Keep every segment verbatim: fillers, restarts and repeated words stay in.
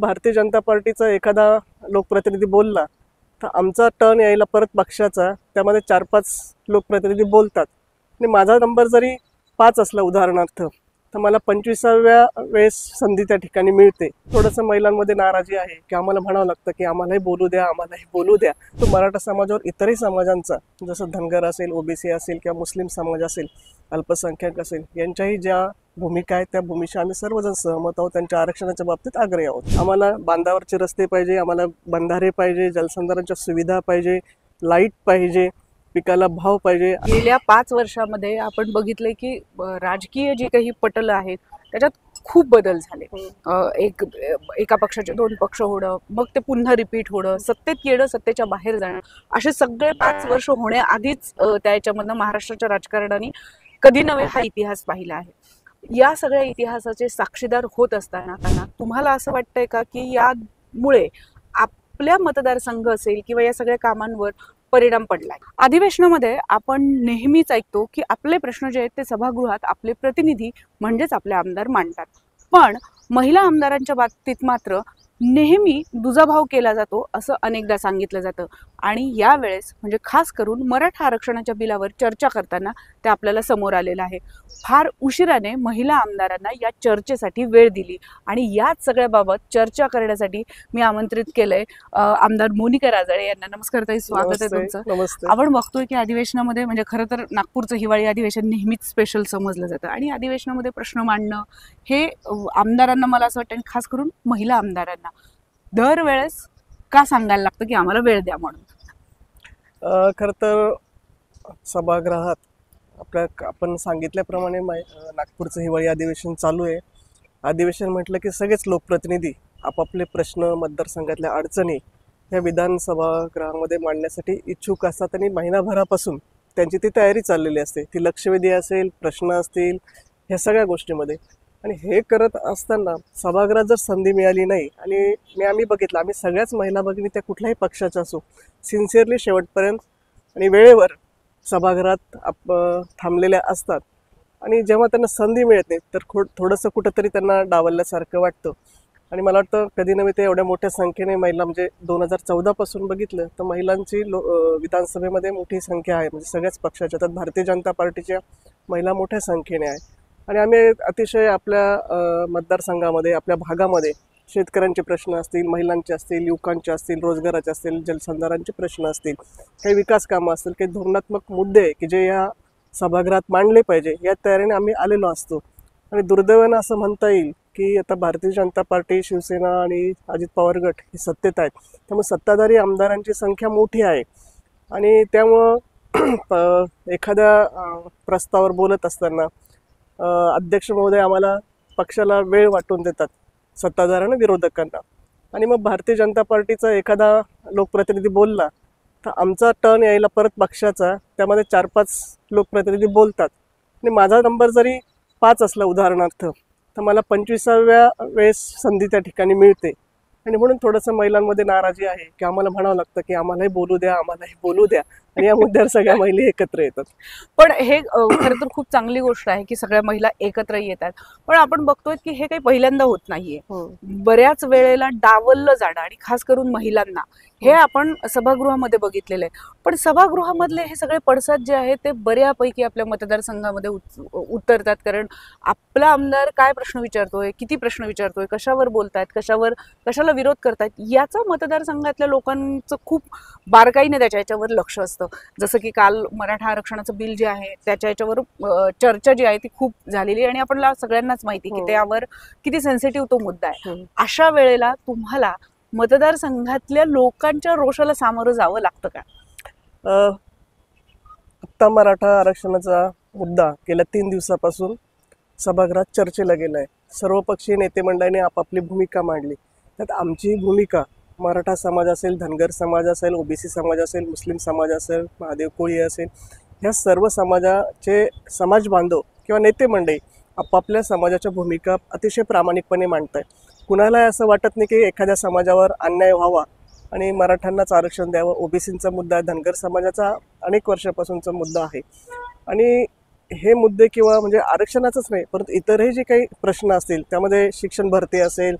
भारतीय जनता पार्टीचा एखादा लोकप्रतिनिधी बोलला तर आमचा टर्न यायला परत पक्षाचा त्यामध्ये चार पाच लोकप्रतिनिधी बोलतात आणि माझा नंबर जरी पाच असला उदाहरणार्थ तर मला पंचवीसाव्या वेळेस संधी त्या ठिकाणी मिळते। थोडंसं महिलांमध्ये नाराजी आहे की आम्हाला म्हणावं लागतं की आम्हालाही बोलू द्या आम्हालाही बोलू द्या। तो मराठा समाजावर इतरही समाजांचा जसं धनगर असेल, ओबीसी असेल किंवा मुस्लिम समाज असेल, अल्पसंख्याक असेल, यांच्याही ज्या भूमिका आहेत त्या भूमिका आम्ही सर्वजण सहमत आहोत। त्यांच्या आरक्षणाच्या बाबतीत आग्रही आहोत। आम्हाला बांधावरचे रस्ते पाहिजे, आम्हाला बंधारे पाहिजे, जलसंधारणाच्या सुविधा पाहिजे, लाईट पाहिजे, पिकाला भाव पाहिजे। गेल्या पाच वर्षामध्ये आपण बघितले की राजकीय जी काही पटलं आहेत त्याच्यात खूप बदल झाले। एक एका पक्षाचे दोन पक्ष होणं, मग ते पुन्हा रिपीट होणं, सत्तेत येणं, सत्तेच्या बाहेर जाणं, असे सगळे पाच वर्ष होण्याआधीच त्याच्यामधनं महाराष्ट्राच्या राजकारणाने कधी नव्हे हा इतिहास पाहिला आहे। या सगळ्या इतिहासाचे साक्षीदार होत असताना तुम्हाला असं वाटतंय का की यामुळे आपल्या मतदारसंघ असेल किंवा या सगळ्या कामांवर परिणाम पडलाय? अधिवेशनामध्ये आपण नेहमीच ऐकतो की आपले प्रश्न जे आहेत ते सभागृहात आपले प्रतिनिधी म्हणजेच आपले आमदार मांडतात, पण महिला आमदारांच्या बाबतीत मात्र नेहमी दुजाभाव केला जातो असं अनेकदा सांगितलं जातं। आणि यावेळेस म्हणजे खास करून मराठा आरक्षणाच्या बिलावर चर्चा करताना ते आपल्याला समोर आलेलं आहे। फार उशिराने महिला आमदारांना या चर्चेसाठी वेळ दिली आणि याच सगळ्याबाबत चर्चा करण्यासाठी मी आमंत्रित केलंय आमदार मोनिका राजळे यांना। नमस्कार ताई, स्वागत आहे तुमचं। आपण बघतोय की अधिवेशनामध्ये म्हणजे खरं तर नागपूरचं हिवाळी अधिवेशन नेहमीच स्पेशल समजलं जातं आणि अधिवेशनामध्ये प्रश्न मांडणं हे आमदारांना, मला असं वाटतं खास करून महिला आमदारांना दरवेळेस का सांगायला लागतं की आम्हाला वेळ द्या म्हणून? खरं तर सभागृहात आपल्या आपण सांगितल्याप्रमाणे नागपूरचं हिवाळी अधिवेशन चालू आहे। अधिवेशन म्हटलं की सगळेच लोकप्रतिनिधी आपापले प्रश्न, मतदारसंघातल्या अडचणी या विधानसभागृहामध्ये मांडण्यासाठी इच्छुक असतात आणि महिनाभरापासून त्यांची ती तयारी चाललेली असते। ती लक्षवेधी असेल, प्रश्न असतील, ह्या सगळ्या गोष्टीमध्ये। आणि हे करत असताना सभागृहात जर संधी मिळाली नाही, आणि मी आम्ही बघितलं, आम्ही सगळ्याच महिला भगिनी त्या कुठल्याही पक्षाच्या असो सिन्सिअरली शेवटपर्यंत आणि वेळेवर सभागृहात आप थांबलेल्या असतात आणि जेव्हा त्यांना संधी मिळत नाही तर खो थोडंसं कुठंतरी त्यांना डावलल्यासारखं वाटतं। आणि मला वाटतं कधी नव्हे ते एवढ्या मोठ्या संख्येने महिला, म्हणजे दोन हजार चौदापासून बघितलं तर महिलांची लो विधानसभेमध्ये मोठी संख्या आहे, म्हणजे सगळ्याच पक्षाच्या, तर भारतीय जनता पार्टीच्या महिला मोठ्या संख्येने आहे। आणि आम्ही अतिशय आपल्या मतदारसंघामध्ये, आपल्या भागामध्ये शेतकऱ्यांचे प्रश्न असतील, महिलांचे असतील, युवकांचे असतील, रोजगाराचे असतील, जलसंधारणाचे प्रश्न असतील, काही विकास कामं असतील, काही धोरणात्मक मुद्दे की जे या सभागृहात मांडले पाहिजे, या तयारीने आम्ही आलेलो असतो। आणि दुर्दैवानं असं म्हणता येईल की आता भारतीय जनता पार्टी, शिवसेना आणि अजित पवार गट हे सत्तेत आहेत, त्यामुळे सत्ताधारी आमदारांची संख्या मोठी आहे। आणि त्यामुळं एखाद्या प्रस्तावावर बोलत असताना अध्यक्ष महोदय आम्हाला पक्षाला वेळ वाटून देतात, सत्ताधाऱ्यांना, विरोधकांना। आणि मग भारतीय जनता पार्टीचा एखादा लोकप्रतिनिधी बोलला तर आमचा टर्न यायला परत पक्षाचा त्यामध्ये चार पाच लोकप्रतिनिधी बोलतात आणि माझा नंबर जरी पाच असला उदाहरणार्थ तर मला पंचवीसाव्या वेळेस संधी त्या ठिकाणी मिळते। आणि म्हणून थोडंसं महिलांमध्ये नाराजी आहे की आम्हाला म्हणावं लागतं की आम्हालाही बोलू द्या आम्हालाही बोलू द्या आणि या मुद्द्यावर सगळ्या महिला एकत्र येतात। पण हे खरं तर खूप चांगली गोष्ट आहे की सगळ्या महिला एकत्र येतात, पण आपण बघतोय की हे काही पहिल्यांदा होत नाहीये। बऱ्याच वेळेला डावललं जाणं आणि खास करून महिलांना हे आपण सभागृहामध्ये बघितलेलं आहे। पण सभागृहामधले हे सगळे पडसाद जे आहेत ते बऱ्यापैकी आपल्या मतदारसंघामध्ये उतरतात, कारण आपला आमदार काय प्रश्न विचारतोय, किती प्रश्न विचारतोय, कशावर बोलतायत, कशावर कशाला विरोध करतायत, याचं मतदारसंघातल्या लोकांचं खूप बारकाईने त्याच्या याच्यावर लक्ष असतं। जसं की काल मराठा आरक्षणाचं बिल जे आहे त्याच्या याच्यावर चर्चा जी आहे ती खूप झालेली आणि आपल्याला सगळ्यांनाच माहिती की त्यावर किती सेन्सिटिव्ह तो मुद्दा आहे। अशा वेळेला तुम्हाला मतदारसंघातल्या लोकांच्या रोषाला सामोरं जावं लागतं का? आत्ता मराठा आरक्षणाचा मुद्दा गेल्या तीन दिवसापासून सभागृहात चर्चेला गेला आहे। सर्वपक्षीय नेते मंडळाने आपापली भूमिका मांडली, त्यात आमची भूमिका मराठा समाज असेल, धनगर समाज असेल, ओबीसी समाज असेल, मुस्लिम समाज असेल, महादेव कोळी असेल, ह्या सर्व समाजाचे समाज बांधव किंवा नेते मंडळी आपापल्या समाजाच्या भूमिका अतिशय प्रामाणिकपणे मांडत आहेत। कुणाला असं वाटत नाही की एखाद्या समाजावर अन्याय व्हावा आणि मराठ्यांनाच आरक्षण द्यावं। ओबीसींचा मुद्दा आहे, धनगर समाजाचा अनेक वर्षापासूनचा मुद्दा आहे। आणि हे मुद्दे किंवा म्हणजे आरक्षणाचंच नाही परंतु इतरही जे काही प्रश्न असतील त्यामध्ये शिक्षण भरती असेल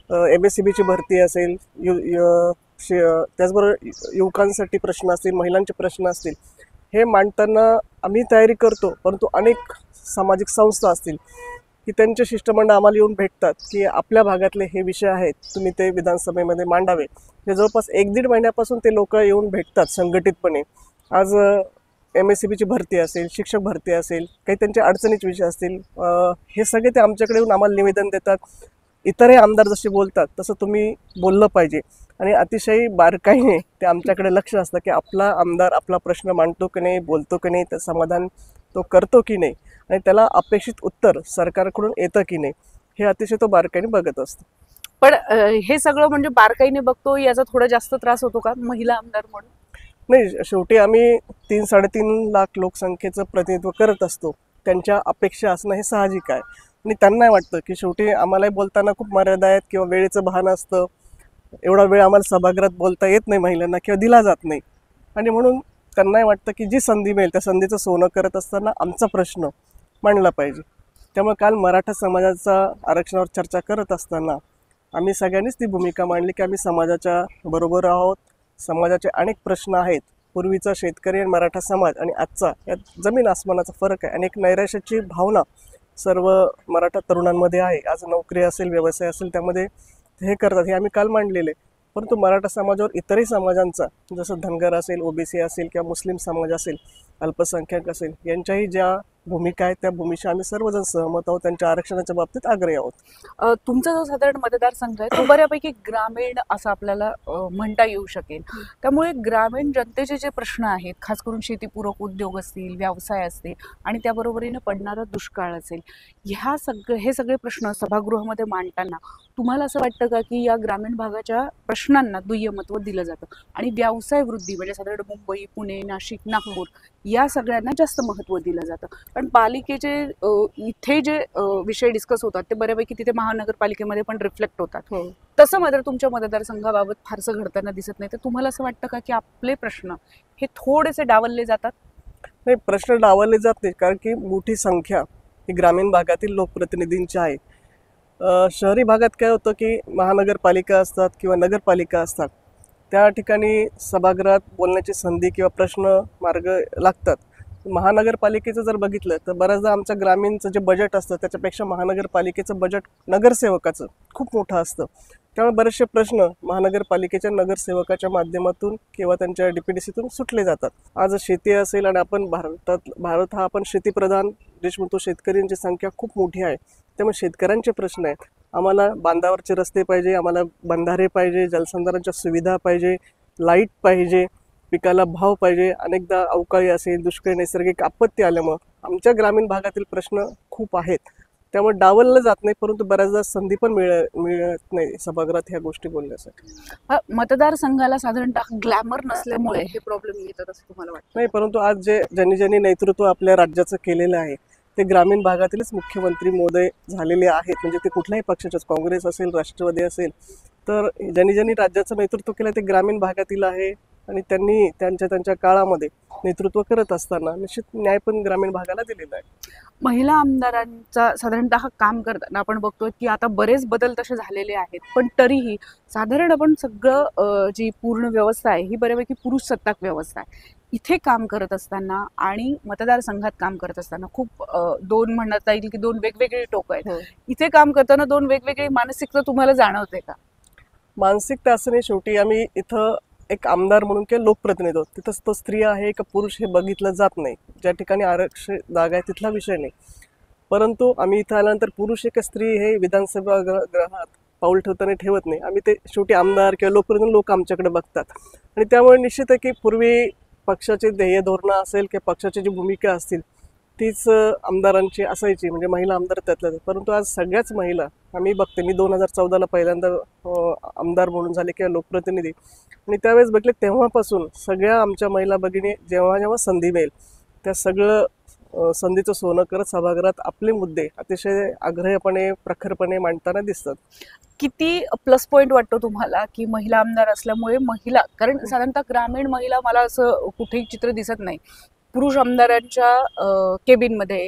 एम एस सी बीची भरती असेल, यु य- शे- त्याचबरोबर युवकांसाठी प्रश्न असतील, महिलांचे प्रश्न असतील, हे मांडताना आम्ही तयारी करतो. परंतु अनेक सामाजिक संस्था असतील की त्यांचे शिष्टमंडळ आम्हाला येऊन भेटतात की आपल्या भागातले हे विषय आहेत, तुम्ही ते विधानसभेमध्ये मांडावे. हे जवळपास एक दीड महिन्यापासून ते लोक येऊन भेटतात संघटितपणे. आज एम एस सी बीची भरती असेल, शिक्षक भरती असेल, काही त्यांचे अडचणीचे विषय असतील, अ, हे सगळे ते आमच्याकडे येऊन आम्हाला निवेदन देतात. इतरही आमदार जसे बोलतात तसं तुम्ही बोललं पाहिजे आणि अतिशय बारकाईने ते आमच्याकडे लक्ष असतं की आपला आमदार आपला प्रश्न मांडतो की नाही, बोलतो की नाही, त्याचं समाधान तो करतो की नाही आणि त्याला अपेक्षित उत्तर सरकारकडून येतं की नाही, हे अतिशय तो बारकाईने बघत असतो. पण अ, हे सगळं म्हणजे बारकाईने बघतो, याचा थोडा जास्त त्रास होतो का महिला आमदार म्हणून? नाही, शेवटी आम्ही तीन साडेतीन लाख लोकसंख्येचं प्रतिनिधित्व करत असतो. त्यांच्या अपेक्षा असणं हे साहजिक आहे आणि त्यांना वाटतं की शेवटी आम्हालाही बोलताना खूप मर्यादा आहेत किंवा वेळेचं भान असतं. एवढा वेळ आम्हाला सभागृहात बोलता येत नाही महिलांना किंवा दिला जात नाही आणि म्हणून त्यांनाही वाटतं की जी संधी मिळेल त्या संधीचं सोनं करत असताना आमचा प्रश्न मांडला पाहिजे. त्यामुळे काल मराठा समाजाचा आरक्षणावर चर्चा करत असताना आम्ही सगळ्यांनीच ती भूमिका मांडली की आम्ही समाजाच्या बरोबर आहोत. समाजाचे अनेक प्रश्न आहेत. पूर्वीचा शेतकरी आणि मराठा समाज आणि आजचा यात जमीन आसमानाचा फरक आहे आणि एक नैराश्याची भावना सर्व मराठा तरुणांमध्ये आहे. आज नोकरी असेल, व्यवसाय असेल, त्यामध्ये हे करतात, हे आम्ही काल मांडलेले. परंतु मराठा समाजावर इतरही समाजांचा, जसं धनगर असेल, ओबीसी असेल किंवा मुस्लिम समाज असेल, अल्पसंख्याक असेल, यांच्याही ज्या भूमिका आहेत त्या भूमीशी आम्ही सर्वजण सहमत आहोत. त्यांच्या आरक्षणाच्या बाबतीत आग्रही आहोत. अ, तुमचा जो साधारण मतदारसंघ आहे तो बऱ्यापैकी ग्रामीण असं आपल्याला अ, म्हणता येऊ शकेल. त्यामुळे ग्रामीण जनतेचे जे प्रश्न आहेत, खास करून शेतीपूरक उद्योग असतील, व्यवसाय असतील आणि त्याबरोबरीने पडणारा दुष्काळ असेल, ह्या सगळे हे सगळे प्रश्न सभागृहामध्ये मांडताना तुम्हाला असं वाटतं का की या ग्रामीण भागाच्या प्रश्नांना दुय्यमत्व दिलं जातं आणि व्यवसाय वृद्धी म्हणजे साधारण मुंबई, पुणे, नाशिक, नागपूर या सगळ्यांना जास्त महत्त्व दिलं जातं? पण पालिकेचे अ, इथे जे अ, विषय डिस्कस होतात ते बऱ्यापैकी तिथे महानगरपालिकेमध्ये पण रिफ्लेक्ट होतात. हो. तसं मात्र तुमच्या मतदारसंघाबाबत फारसं घडताना दिसत नाही. तर तुम्हाला असं वाटतं का की आपले प्रश्न हे थोडेसे डावलले जातात? नाही, प्रश्न डावलले जात नाही, कारण की मोठी संख्या ही ग्रामीण भागातील लोकप्रतिनिधींची आहे. अ, शहरी भागात काय होतं की महानगरपालिका असतात किंवा नगरपालिका असतात, त्या ठिकाणी सभागृहात बोलण्याची संधी किंवा प्रश्न मार्ग लागतात. महानगरपालिकेचं जर बघितलं तर बऱ्याचदा आमच्या ग्रामीणचं जे बजेट असतं त्याच्यापेक्षा महानगरपालिकेचं बजेट नगरसेवकाचं खूप मोठं असतं. त्यामुळे बरेचसे प्रश्न महानगरपालिकेच्या नगरसेवकाच्या माध्यमातून किंवा त्यांच्या डी पी डी सीतून सुटले जातात. आज शेती असेल आणि आपण भारतात भारत हा आपण शेतीप्रधान देश म्हणतो, शेतकऱ्यांची संख्या खूप मोठी आहे. त्यामुळे शेतकऱ्यांचे प्रश्न आहेत. आम्हाला बांधावरचे रस्ते पाहिजे, आम्हाला बंधारे पाहिजे, जलसंधारणाच्या सुविधा पाहिजे, लाईट पाहिजे, पिकाला भाव पाहिजे. अनेकदा अवकाळी असेल, दुष्काळी, नैसर्गिक आपत्ती आल्यामुळं आमच्या ग्रामीण भागातील प्रश्न खूप आहेत. त्यामुळे डावललं जात नाही, परंतु बऱ्याचदा संधी पण मिळ मिळत नाही सभागृहात ह्या गोष्टी बोलण्यासाठी. हा, मतदारसंघाला साधारणतः ग्लॅमर नसल्यामुळे हे प्रॉब्लेम येतात असं तुम्हाला वाटतं? नाही, परंतु आज जे ज्यांनी ज्यांनी नेतृत्व आपल्या राज्याचं केलेलं आहे ते ग्रामीण भागातीलच मुख्यमंत्री महोदय झालेले आहेत. म्हणजे ते कुठल्याही पक्षाचेच, काँग्रेस असेल, राष्ट्रवादी असेल, तर ज्यांनी ज्यांनी राज्याचं नेतृत्व केलं ते ग्रामीण भागातील आहे आणि त्यांनी त्यांच्या त्यांच्या काळामध्ये नेतृत्व करत असताना निश्चित न्याय पण ग्रामीण भागाला दिलेला आहे. महिला आमदारांचा साधारणतः काम करताना आपण बघतोय की आता बरेच बदल तसे झालेले आहेत, पण तरीही साधारण आपण सगळं अ, जी पूर्ण व्यवस्था आहे ही बऱ्यापैकी पुरुष सत्ताक व्यवस्था आहे. इथे काम करत असताना आणि मतदारसंघात काम करत असताना खूप अ, दोन म्हणता येईल की दोन वेगवेगळे टोक आहेत. हो. इथे काम करताना दोन वेगवेगळी मानसिकता तुम्हाला जाणवते का? मानसिकता असं नाही, शेवटी आम्ही इथं एक आमदार म्हणून किंवा लोकप्रतिनिधी आहोत. तिथं तो स्त्री आहे का पुरुष हे बघितलं जात नाही. ज्या ठिकाणी आरक्षित जागा आहे तिथला विषय नाही. परंतु आम्ही इथं आल्यानंतर पुरुष एक स्त्री हे विधानसभा ग्र- गृहात पाऊल ठेवताना ठेवत नाही. आम्ही ते शेवटी आमदार किंवा लोकप्रतिनिधी लोक आमच्याकडे बघतात आणि त्यामुळे निश्चित आहे की पूर्वी पक्षाचे ध्येय धोरणं असेल किंवा पक्षाची जी भूमिका असतील तीच आमदारांची असायची, म्हणजे महिला आमदार त्यातल्या. परंतु आज सगळ्याच महिला आम्ही बघते, मी दोन हजार चौदाला पहिल्यांदा अ, आमदार म्हणून झाले किंवा लोकप्रतिनिधी, आणि त्यावेळेस बघले तेव्हापासून सगळ्या आमच्या महिला भगिनी जेव्हा जेव्हा संधी मिळेल त्या सगळं अ, संधीचं सोनं करत सभागृहात आपले मुद्दे अतिशय आग्रहपणे, प्रखरपणे मांडताना दिसतात. किती प्लस पॉईंट वाटतो तुम्हाला की महिला आमदार असल्यामुळे महिला, कारण साधारणतः ग्रामीण महिला मला असं कुठेही चित्र दिसत नाही पुरुष आमदारांच्या केबिनमध्ये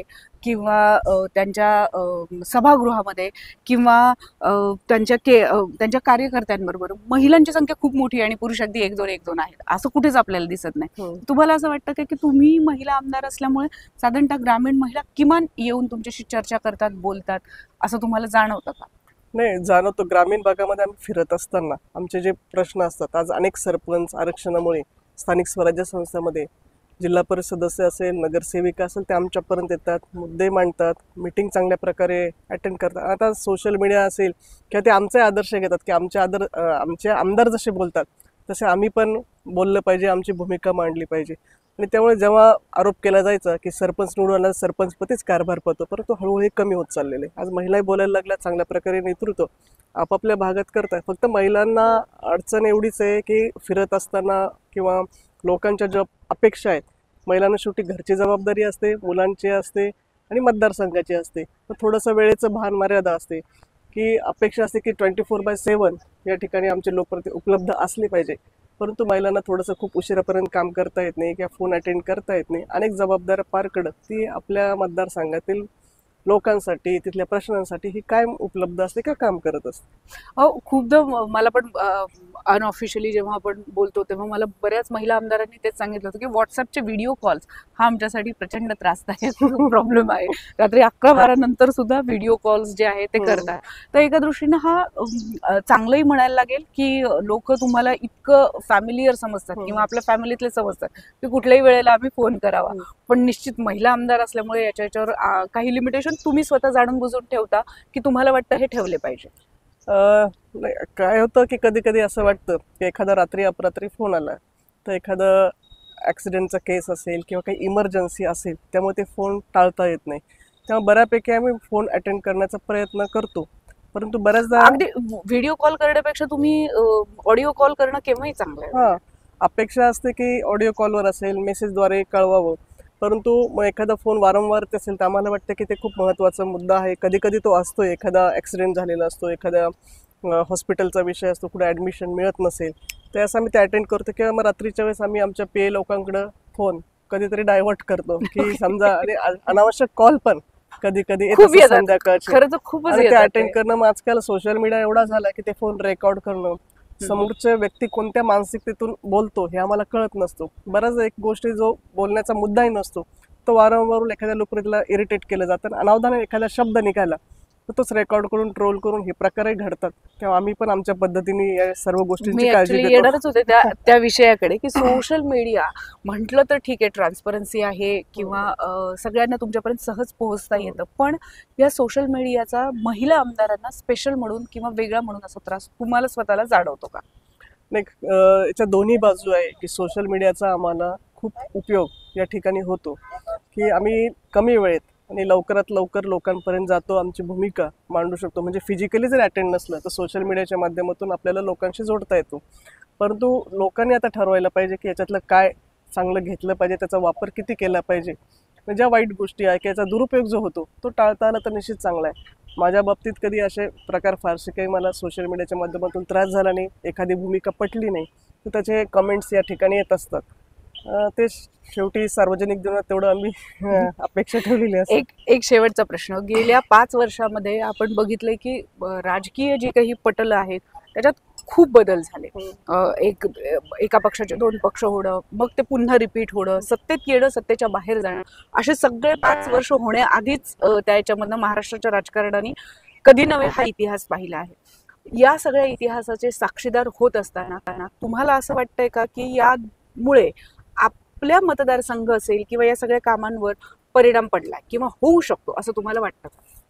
किंवा अ, त्यांच्या अ, सभागृहामध्ये किंवा अ, त्यांच्या के अ, त्यांच्या कार्यकर्त्यांबरोबर महिलांची संख्या खूप मोठी आहे आणि पुरुष अगदी एक दोन एक दोन आहेत, असं कुठेच आपल्याला दिसत नाही. हम्म. तुम्हाला असं वाटतं का की तुम्ही महिला आमदार असल्यामुळे साधारणतः ग्रामीण महिला किमान येऊन तुमच्याशी चर्चा करतात, बोलतात, असं तुम्हाला जाणवतं का? नाही, जाणवतो. ग्रामीण भागामध्ये आम्ही फिरत असताना आमचे जे प्रश्न असतात, आज अनेक सरपंच आरक्षणामुळे स्थानिक स्वराज्य संस्थांमध्ये जिल्हा परिषद सदस्य असेल, नगरसेविका असेल, ते आमच्यापर्यंत येतात, मुद्दे मांडतात, मीटिंग चांगल्या प्रकारे अटेंड करतात. आता सोशल मीडिया असेल किंवा ते आमचे आदर्श घेतात की आमचे आदर अं, आमचे आमदार जसे बोलतात तसे आम्ही पण बोललं पाहिजे, आमची भूमिका मांडली पाहिजे. आणि त्यामुळे जेव्हा आरोप केला जायचा की सरपंच निवडून आला सरपंचपतीच कारभार पडतो, परंतु हळूहळू हे कमी होत चाललेले. आज महिलाही बोलायला लागल्या, चांगल्या प्रकारे नेतृत्व आपापल्या भागात करतात. फक्त महिलांना अडचण एवढीच आहे की फिरत असताना किंवा लोकांच्या ज्या अपेक्षा आहेत, महिलांना शेवटी घरची जबाबदारी असते, मुलांची असते आणि मतदारसंघाची असते. तर थोडंसं वेळेचं भान मर्यादा असते की अपेक्षा असते की ट्वेंटी फोर बाय सेवन या ठिकाणी आमचे लोकप्रतिनिधी उपलब्ध असले पाहिजे, परंतु महिलांना थोडंसं खूप उशिरापर्यंत काम करता येत नाही किंवा फोन अटेंड करता येत नाही. अनेक जबाबदाऱ्या पार करत ती आपल्या मतदारसंघातील लोकांसाठी, तिथल्या प्रश्नांसाठी ही कायम उपलब्ध असते का काम करत असते. हो, खूपदा म- मला पण अनऑफिशियली जेव्हा आपण बोलतो तेव्हा मला बऱ्याच महिला आमदारांनी तेच सांगितलं होतं की व्हॉट्सअपचे व्हिडिओ कॉल्स हा आमच्यासाठी प्रचंड त्रासदायक प्रॉब्लेम आहे. रात्री अकरा बारा नंतर सुद्धा व्हिडिओ कॉल्स जे आहेत ते हो. करतात. तर एका दृष्टीनं हा अम, अ, चांगलंही म्हणायला लागेल की लोक तुम्हाला इतकं फॅमिलियर समजतात हो. किंवा आपल्या फॅमिलीतले समजतात की कुठल्याही वेळेला आम्ही फोन करावा. हो. पण निश्चित महिला आमदार असल्यामुळे याच्या याच्यावर आ, काही लिमिटेशन तुम्ही स्वतः जाणून बुजून ठेवता की तुम्हाला वाटतं हे ठेवले पाहिजे. अं, नाही, काय होतं की कधी कधी असं वाटतं की एखादा रात्री अपरात्री फोन आला तर एखादं ॲक्सिडेंटचा केस असेल किंवा काही इमर्जन्सी असेल, त्यामुळे ते फोन टाळता येत नाही. त्यामुळे बऱ्यापैकी आम्ही फोन अटेंड करण्याचा प्रयत्न करतो, परंतु बऱ्याचदा अगदी व्हिडिओ कॉल करण्यापेक्षा तुम्ही ऑडिओ कॉल करणं केव्हाही चांगलं आहे. हां, अपेक्षा असते की ऑडिओ कॉलवर असेल, मेसेजद्वारे कळवावं, परंतु मग एखादा फोन वारंवार ते असेल तर आम्हाला वाटतं की ते खूप महत्त्वाचा मुद्दा आहे. कधी कधी तो असतो, एखादा ॲक्सिडेंट झालेला असतो, एखाद्या हॉस्पिटलचा विषय असतो, कुठे ॲडमिशन मिळत नसेल, तर असं आम्ही ते अटेंड करतो. किंवा मग रात्रीच्या वेळेस आम्ही आमच्या पी ए लोकांकडं फोन कधीतरी डायव्हर्ट करतो की समजा आणि अ- अनावश्यक कॉल पण कधी कधी येत खूप असतात येतात. संध्याकाळचे, खरं तर खूपच आणि ते येतात अटेंड ते. करणं. मग आजकाल सोशल मीडिया एवढा झाला की ते फोन रेकॉर्ड करणं, समोरच्या व्यक्ती कोणत्या मानसिकतेतून बोलतो हे आम्हाला कळत नसतो. बऱ्याच एक गोष्टी जो बोलण्याचा मुद्दाही नसतो तो वारंवार एखाद्या लोकप्रतिला इरिटेट केलं जातं आणि अनावधानाने एखादा शब्द निघाला तर तोच रेकॉर्ड करून ट्रोल करून हे प्रकारही घडतात. तेव्हा आम्ही पण आमच्या पद्धतीने या सर्व मी गोष्टींची काळजी ऍक्च्युली घेतो. येणारच होते त्या त्या विषयाकडे की सोशल मीडिया म्हटलं तर ठीक आहे, ट्रान्सपरन्सी आहे किंवा अ, सगळ्यांना तुमच्यापर्यंत सहज पोहोचता येतं, पण या सोशल मीडियाचा महिला आमदारांना स्पेशल म्हणून किंवा वेगळा म्हणून असा त्रास तुम्हाला स्वतःला जाणवतो का? नाही, अं, याच्या दोन्ही बाजू आहे की सोशल मीडियाचा आम्हाला खूप उपयोग या ठिकाणी होतो की आम्ही कमी वेळेत आणि लवकरात लवकर लोकांपर्यंत जातो, आमची भूमिका मांडू शकतो. म्हणजे फिजिकली जर अटेंड नसलं तर सोशल मीडियाच्या माध्यमातून आपल्याला लोकांशी जोडता येतो. परंतु लोकांनी आता ठरवायला पाहिजे की याच्यातलं काय चांगलं घेतलं पाहिजे, त्याचा वापर किती केला पाहिजे. म्हणजे ज्या वाईट गोष्टी आहे की याचा दुरुपयोग जो होतो तो टाळता आला तर निश्चित चांगला आहे. माझ्या बाबतीत कधी असे प्रकार फारसे काही मला सोशल मीडियाच्या माध्यमातून त्रास झाला नाही, एखादी भूमिका पटली नाही तर त्याचे कमेंट्स या ठिकाणी येत असतात. अं, ते शेवटी सार्वजनिक जीवनात तेवढं आम्ही अं, अपेक्षा ठेवलेली असते. एक एक शेवटचा प्रश्न, गेल्या पाच वर्षामध्ये आपण बघितलंय की अ, राजकीय जी काही पटलं आहेत त्याच्यात खूप बदल झाले. अ, एक एका पक्षाचे दोन पक्ष होणं, मग ते पुन्हा रिपीट होणं, सत्तेत येणं, सत्तेच्या बाहेर जाणं, असे सगळे पाच वर्ष होण्याआधीच अ, त्या याच्यामधनं महाराष्ट्राच्या राजकारणाने कधी नव्हे हा इतिहास पाहिला आहे. या सगळ्या इतिहासाचे साक्षीदार होत असताना तुम्हाला असं वाटतंय का की यामुळे आपल्या मतदारसंघ असेल किंवा या सगळ्या कामांवर परिणाम पडला किंवा होऊ शकतो असं तुम्हाला वाटतं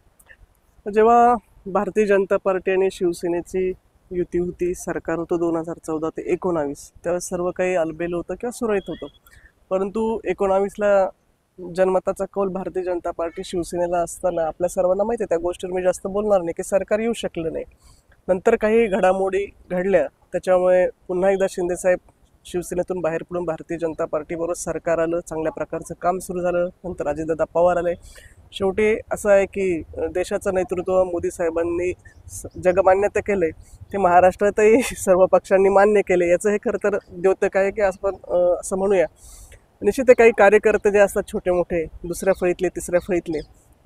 का? जेव्हा भारतीय जनता पार्टी आणि शिवसेनेची युती होती, सरकार होतं दोन हजार चौदा ते एकोणावीस, त्यावेळेस सर्व काही अलबेल होतं किंवा सुरळीत होतं. परंतु एकोणावीसला जनमताचा कौल भारतीय जनता पार्टी शिवसेनेला असताना आपल्या सर्वांना माहिती आहे, त्या गोष्टीवर मी जास्त बोलणार नाही की सरकार येऊ शकलं नाही. नंतर काही घडामोडी घडल्या, त्याच्यामुळे पुन्हा एकदा शिंदेसाहेब शिवसेनेतून बाहेर पडून भारतीय जनता पार्टीबरोबर सरकार आलं, चांगल्या प्रकारचं काम सुरू झालं. नंतर अजितदादा पवार आले. शेवटी असं आहे की अ, देशाचं नेतृत्व मोदी साहेबांनी स- जगमान्यता केलंय, ते महाराष्ट्रातही सर्व पक्षांनी मान्य केले. याचं हे खरं तर द्योतक आहे की आपण अ, असं म्हणूया. निश्चित आहे, काही कार्यकर्ते जे असतात छोटे मोठे, दुसऱ्या फळीतले तिसऱ्या फळीतले,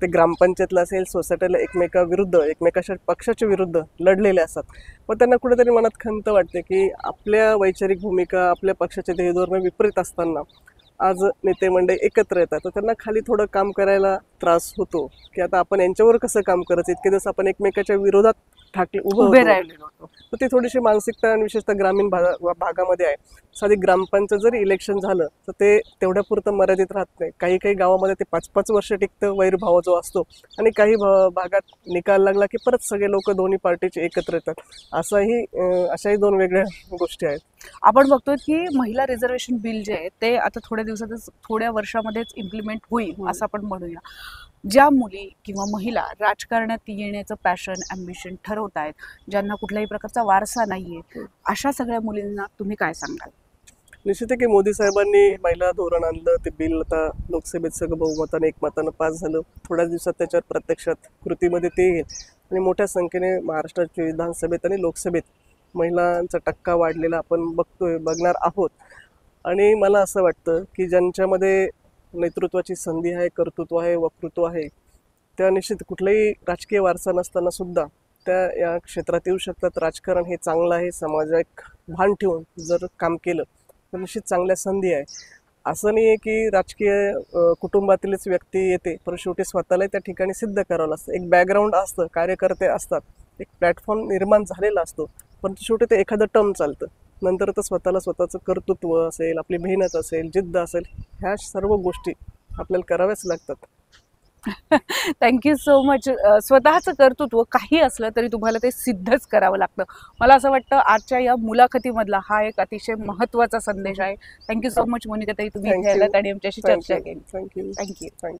ते ग्रामपंचायतला असेल, सोसायटीला एकमेकाविरुद्ध एकमेकाच्या पक्षाच्या विरुद्ध लढलेले असतात. मग त्यांना कुठेतरी मनात खंत वाटते की आपल्या वैचारिक भूमिका, आपल्या पक्षाचे ध्येयधोरण विपरीत असताना आज नेते मंडळी एकत्र येतात, तर त्यांना खाली थोडं काम करायला त्रास होतो की आता आपण यांच्यावर कसं काम करायचं. इतके दिवस आपण एकमेकाच्या विरोधात ठाकले उभं उभे होतो. राहिलेलो होतो. तर ती थोडीशी मानसिकता आणि विशेषतः ग्रामीण भागा भागामध्ये आहे. साधी ग्रामपंचायत जरी इलेक्शन झालं तर ते तेवढ्या पुरतं मर्यादित राहत नाही. काही काही गावामध्ये ते पाच पाच वर्ष टिकतं वैरभाव जो असतो, आणि काही भा- भागात निकाल लागला की परत सगळे लोक दोन्ही पार्टीचे एकत्र येतात. असाही अं, अशाही दोन वेगळ्या गोष्टी आहेत. आपण बघतोय की महिला रिझर्वेशन बिल जे आहे ते आता थोड्या दिवसातच थोड्या वर्षामध्येच इम्प्लिमेंट होईल होईल. असं आपण म्हणूया. ज्या मुली किंवा महिला राजकारणात येण्याचं पॅशन ॲम्बिशन ठरवत आहेत, ज्यांना कुठल्याही प्रकारचा वारसा नाहीये, अशा सगळ्या मुलींना तुम्ही काय सांगाल? निश्चित आहे की मोदी साहेबांनी महिला धोरण आणलं, ते बिल आता लोकसभेत सगळं बहुमताने एकमतानं पास झालं. थोड्याच दिवसात त्याच्यावर प्रत्यक्षात कृतीमध्ये ते येईल, आणि मोठ्या संख्येने महाराष्ट्राच्या विधानसभेत आणि लोकसभेत महिलांचा टक्का वाढलेला आपण बघतोय बघणार आहोत. आणि मला असं वाटतं की ज्यांच्यामध्ये नेतृत्वाची संधी आहे, कर्तृत्व आहे, वक्तृत्व आहे, त्या निश्चित कुठलाही राजकीय वारसा नसताना सुद्धा त्या या क्षेत्रात येऊ शकतात. राजकारण हे चांगलं आहे, समाजात भान ठेवून जर काम केलं तर निश्चित चांगल्या संधी आहे. असं नाही आहे की राजकीय अ, कुटुंबातीलच व्यक्ती येते, पण शेवटी स्वतःला त्या ठिकाणी सिद्ध करावं लागतं. एक बॅकग्राऊंड असतं, कार्यकर्ते असतात, एक प्लॅटफॉर्म निर्माण झालेला असतो, पण शेवटी ते एखादं टर्म चालतं. नंतर तर स्वतःला स्वतःचं कर्तृत्व असेल, आपली मेहनत असेल, जिद्द असेल, ह्या सर्व गोष्टी आपल्याला कराव्याच लागतात. Thank you so much. स्वतःचं कर्तृत्व काही असलं तरी तुम्हाला ते सिद्धच करावं लागतं. मला असं वाटतं आजच्या या मुलाखतीमधला हा एक अतिशय महत्त्वाचा संदेश आहे. थँक्यू सो मच मोनिकाताई, तुम्ही इथे थँक्यू आलात आणि आमच्याशी चर्चा केली. Thank you thank you. थँक्यू.